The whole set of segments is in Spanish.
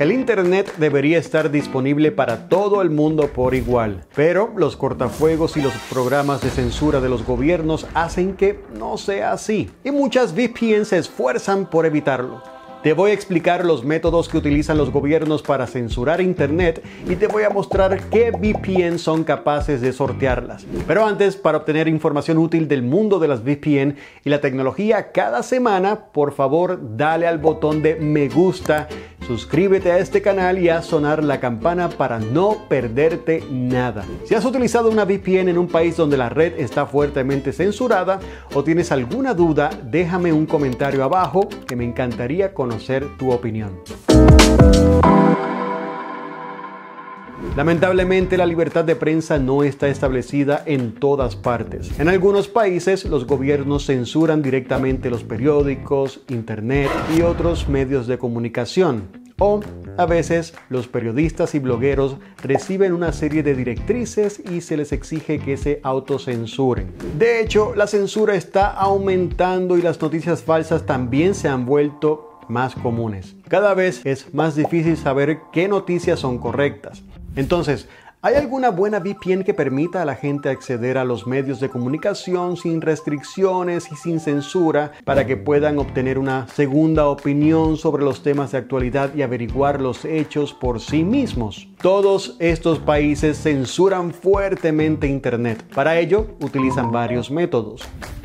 El Internet debería estar disponible para todo el mundo por igual, pero los cortafuegos y los programas de censura de los gobiernos hacen que no sea así, y muchas VPN se esfuerzan por evitarlo. Te voy a explicar los métodos que utilizan los gobiernos para censurar Internet y te voy a mostrar qué VPN son capaces de sortearlas. Pero antes, para obtener información útil del mundo de las VPN y la tecnología cada semana, por favor dale al botón de me gusta, suscríbete a este canal y haz sonar la campana para no perderte nada. Si has utilizado una VPN en un país donde la red está fuertemente censurada o tienes alguna duda, déjame un comentario abajo que me encantaría conocer tu opinión. Lamentablemente, la libertad de prensa no está establecida en todas partes. En algunos países, los gobiernos censuran directamente los periódicos, internet y otros medios de comunicación. O, a veces, los periodistas y blogueros reciben una serie de directrices y se les exige que se autocensuren. De hecho, la censura está aumentando y las noticias falsas también se han vuelto más comunes. Cada vez es más difícil saber qué noticias son correctas. Entonces, ¿hay alguna buena VPN que permita a la gente acceder a los medios de comunicación sin restricciones y sin censura para que puedan obtener una segunda opinión sobre los temas de actualidad y averiguar los hechos por sí mismos? Todos estos países censuran fuertemente Internet. Para ello, utilizan varios métodos.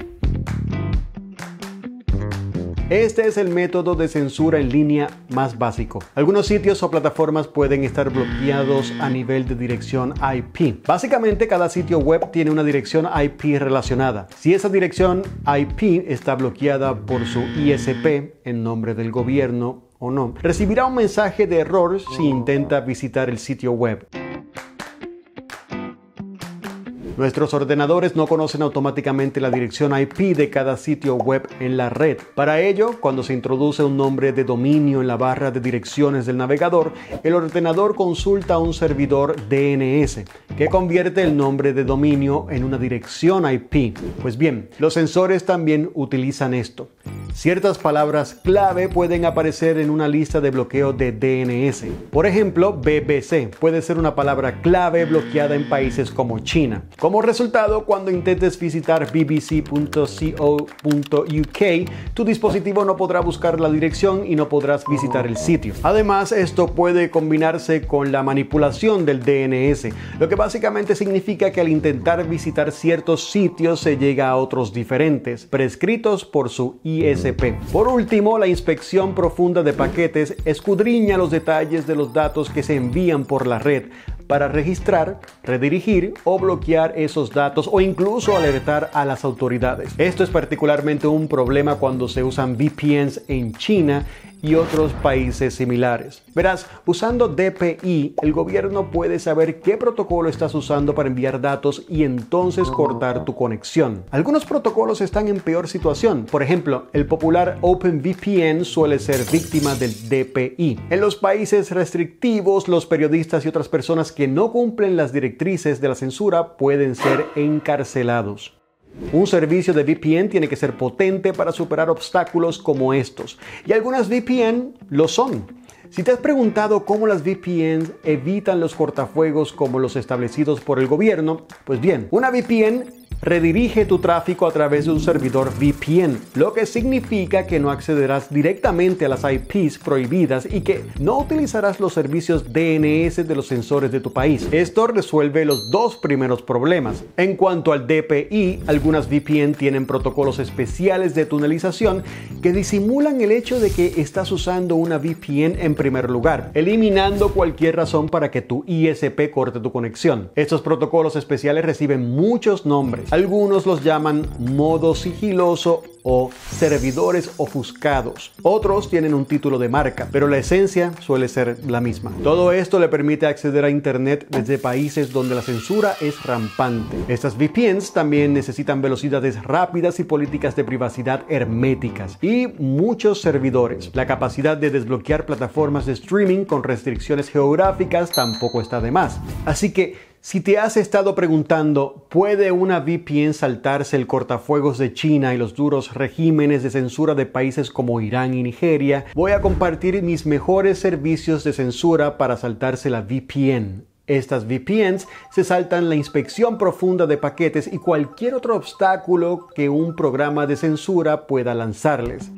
Este es el método de censura en línea más básico. Algunos sitios o plataformas pueden estar bloqueados a nivel de dirección IP. Básicamente, cada sitio web tiene una dirección IP relacionada. Si esa dirección IP está bloqueada por su ISP, en nombre del gobierno o no, recibirá un mensaje de error si intenta visitar el sitio web. Nuestros ordenadores no conocen automáticamente la dirección IP de cada sitio web en la red. Para ello, cuando se introduce un nombre de dominio en la barra de direcciones del navegador, el ordenador consulta un servidor DNS que convierte el nombre de dominio en una dirección IP. Pues bien, los sensores también utilizan esto. Ciertas palabras clave pueden aparecer en una lista de bloqueo de DNS. Por ejemplo, BBC puede ser una palabra clave bloqueada en países como China. Como resultado, cuando intentes visitar bbc.co.uk, tu dispositivo no podrá buscar la dirección y no podrás visitar el sitio. Además, esto puede combinarse con la manipulación del DNS, lo que básicamente significa que al intentar visitar ciertos sitios se llega a otros diferentes, prescritos por su ISP. Por último, la inspección profunda de paquetes escudriña los detalles de los datos que se envían por la red para registrar, redirigir o bloquear esos datos o incluso alertar a las autoridades. Esto es particularmente un problema cuando se usan VPNs en China y otros países similares. Verás, usando DPI, el gobierno puede saber qué protocolo estás usando para enviar datos y entonces cortar tu conexión. Algunos protocolos están en peor situación. Por ejemplo, el popular OpenVPN suele ser víctima del DPI. En los países restrictivos, los periodistas y otras personas que no cumplen las directrices de la censura pueden ser encarcelados. Un servicio de VPN tiene que ser potente para superar obstáculos como estos, y algunas VPN lo son. Si te has preguntado cómo las VPNs evitan los cortafuegos como los establecidos por el gobierno, pues bien, una VPN redirige tu tráfico a través de un servidor VPN, lo que significa que no accederás directamente a las IPs prohibidas y que no utilizarás los servicios DNS de los sensores de tu país. Esto resuelve los dos primeros problemas. En cuanto al DPI, algunas VPN tienen protocolos especiales de tunelización que disimulan el hecho de que estás usando una VPN en primer lugar, eliminando cualquier razón para que tu ISP corte tu conexión. Estos protocolos especiales reciben muchos nombres. Algunos los llaman modo sigiloso o servidores ofuscados. Otros tienen un título de marca, pero la esencia suele ser la misma. Todo esto le permite acceder a Internet desde países donde la censura es rampante. Estas VPNs también necesitan velocidades rápidas y políticas de privacidad herméticas y muchos servidores. La capacidad de desbloquear plataformas de streaming con restricciones geográficas tampoco está de más. Así que Si te has estado preguntando, ¿puede una VPN saltarse el cortafuegos de China y los duros regímenes de censura de países como Irán y Nigeria? Voy a compartir mis mejores servicios de censura para saltarse la VPN. Estas VPNs se saltan la inspección profunda de paquetes y cualquier otro obstáculo que un programa de censura pueda lanzarles.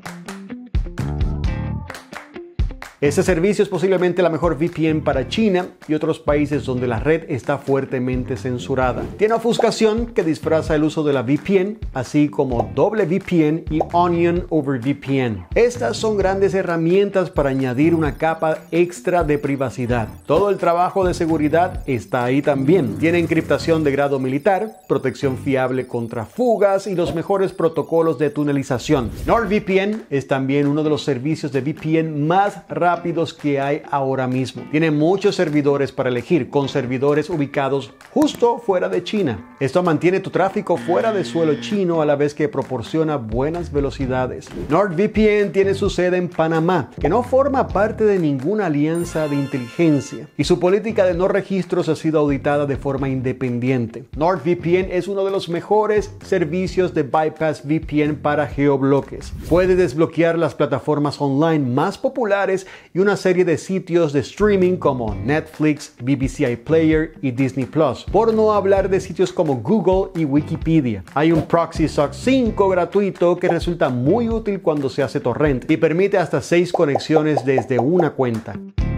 Este servicio es posiblemente la mejor VPN para China y otros países donde la red está fuertemente censurada. Tiene ofuscación que disfraza el uso de la VPN, así como doble VPN y Onion over VPN. Estas son grandes herramientas para añadir una capa extra de privacidad. Todo el trabajo de seguridad está ahí también. Tiene encriptación de grado militar, protección fiable contra fugas y los mejores protocolos de tunelización. NordVPN es también uno de los servicios de VPN más rápidos que hay ahora mismo. Tiene muchos servidores para elegir, con servidores ubicados justo fuera de China. Esto mantiene tu tráfico fuera de suelo chino a la vez que proporciona buenas velocidades. NordVPN tiene su sede en Panamá, que no forma parte de ninguna alianza de inteligencia, y su política de no registros ha sido auditada de forma independiente. NordVPN es uno de los mejores servicios de bypass VPN para geobloques. Puede desbloquear las plataformas online más populares y una serie de sitios de streaming como Netflix, BBC iPlayer y Disney Plus, por no hablar de sitios como Google y Wikipedia. Hay un Proxy SOC 5 gratuito que resulta muy útil cuando se hace torrent y permite hasta 6 conexiones desde una cuenta.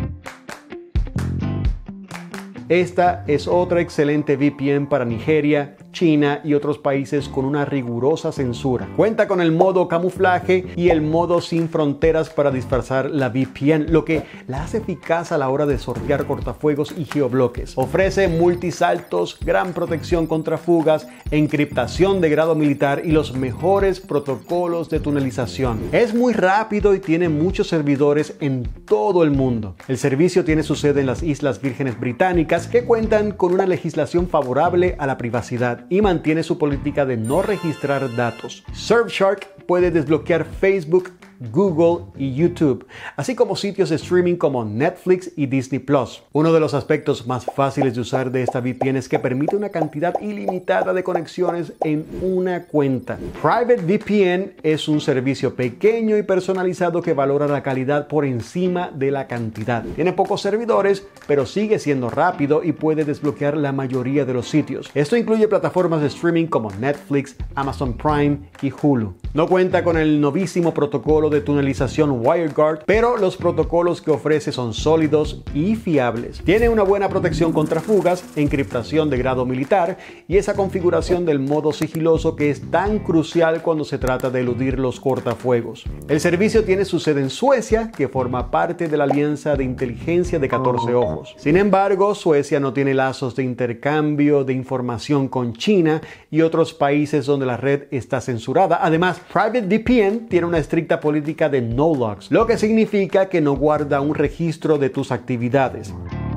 Esta es otra excelente VPN para Nigeria, China y otros países con una rigurosa censura. Cuenta con el modo camuflaje y el modo sin fronteras para disfrazar la VPN, lo que la hace eficaz a la hora de sortear cortafuegos y geobloques. Ofrece multisaltos, gran protección contra fugas, encriptación de grado militar y los mejores protocolos de tunelización. Es muy rápido y tiene muchos servidores en todo el mundo. El servicio tiene su sede en las Islas Vírgenes Británicas, que cuentan con una legislación favorable a la privacidad y mantiene su política de no registrar datos. Surfshark puede desbloquear Facebook, Google y YouTube, así como sitios de streaming como Netflix y Disney Plus. Uno de los aspectos más fáciles de usar de esta VPN es que permite una cantidad ilimitada de conexiones en una cuenta. PrivateVPN es un servicio pequeño y personalizado que valora la calidad por encima de la cantidad. Tiene pocos servidores, pero sigue siendo rápido y puede desbloquear la mayoría de los sitios. Esto incluye plataformas de streaming como Netflix, Amazon Prime y Hulu. No cuenta con el novísimo protocolo de tunelización WireGuard, pero los protocolos que ofrece son sólidos y fiables. Tiene una buena protección contra fugas, encriptación de grado militar y esa configuración del modo sigiloso que es tan crucial cuando se trata de eludir los cortafuegos. El servicio tiene su sede en Suecia, que forma parte de la Alianza de Inteligencia de 14 Ojos. Sin embargo, Suecia no tiene lazos de intercambio de información con China y otros países donde la red está censurada. Además, PrivateVPN tiene una estricta política de no logs, lo que significa que no guarda un registro de tus actividades.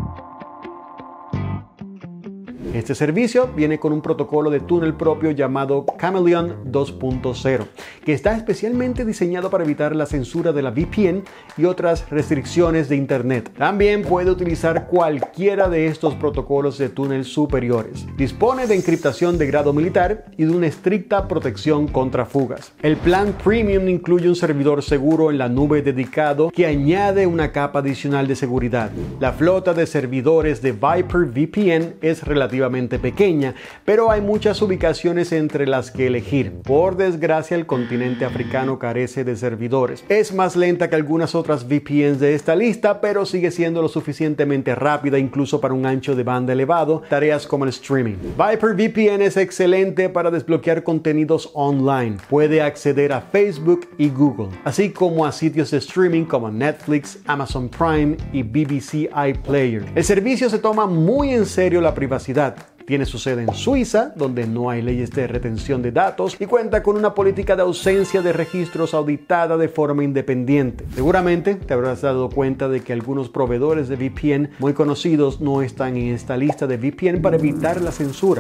Este servicio viene con un protocolo de túnel propio llamado Chameleon 2.0, que está especialmente diseñado para evitar la censura de la VPN y otras restricciones de Internet. También puede utilizar cualquiera de estos protocolos de túnel superiores. Dispone de encriptación de grado militar y de una estricta protección contra fugas. El plan Premium incluye un servidor seguro en la nube dedicado que añade una capa adicional de seguridad. La flota de servidores de ViperVPN es relativamente pequeña, pero hay muchas ubicaciones entre las que elegir. Por desgracia, el continente africano carece de servidores. Es más lenta que algunas otras VPNs de esta lista, pero sigue siendo lo suficientemente rápida incluso para un ancho de banda elevado, tareas como el streaming. ViperVPN es excelente para desbloquear contenidos online. Puede acceder a Facebook y Google, así como a sitios de streaming como Netflix, Amazon Prime y BBC iPlayer. El servicio se toma muy en serio la privacidad. Tiene su sede en Suiza, donde no hay leyes de retención de datos y cuenta con una política de ausencia de registros auditada de forma independiente. Seguramente te habrás dado cuenta de que algunos proveedores de VPN muy conocidos no están en esta lista de VPN para evitar la censura.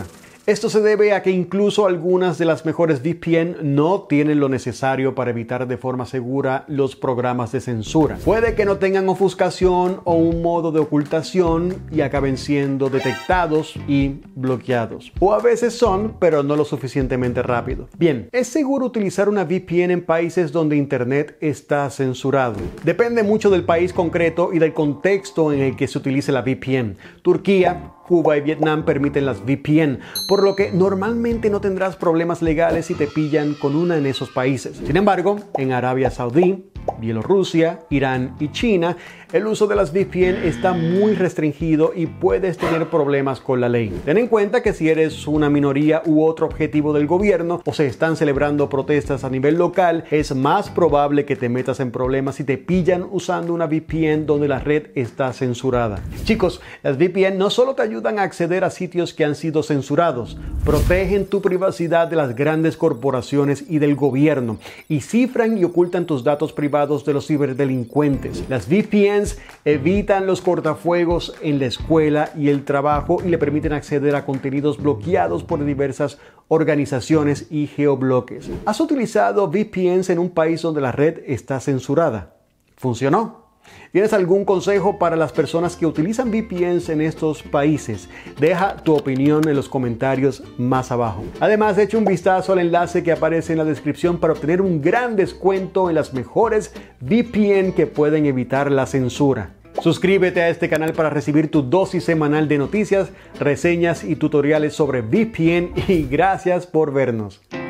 Esto se debe a que incluso algunas de las mejores VPN no tienen lo necesario para evitar de forma segura los programas de censura. Puede que no tengan ofuscación o un modo de ocultación y acaben siendo detectados y bloqueados. O a veces son, pero no lo suficientemente rápido. Bien, ¿es seguro utilizar una VPN en países donde Internet está censurado? Depende mucho del país concreto y del contexto en el que se utilice la VPN. Turquía, Cuba y Vietnam permiten las VPN, por lo que normalmente no tendrás problemas legales si te pillan con una en esos países. Sin embargo, en Arabia Saudí, Bielorrusia, Irán y China, el uso de las VPN está muy restringido y puedes tener problemas con la ley. Ten en cuenta que si eres una minoría u otro objetivo del gobierno o se están celebrando protestas a nivel local, es más probable que te metas en problemas si te pillan usando una VPN donde la red está censurada. Chicos, las VPN no solo te ayudan a acceder a sitios que han sido censurados, protegen tu privacidad de las grandes corporaciones y del gobierno y cifran y ocultan tus datos privados de los ciberdelincuentes. Las VPNs evitan los cortafuegos en la escuela y el trabajo y le permiten acceder a contenidos bloqueados por diversas organizaciones y geobloques. ¿Has utilizado VPNs en un país donde la red está censurada? ¿Funcionó? ¿Tienes algún consejo para las personas que utilizan VPNs en estos países? Deja tu opinión en los comentarios más abajo. Además, echa un vistazo al enlace que aparece en la descripción para obtener un gran descuento en las mejores VPN que pueden evitar la censura. Suscríbete a este canal para recibir tu dosis semanal de noticias, reseñas y tutoriales sobre VPN y gracias por vernos.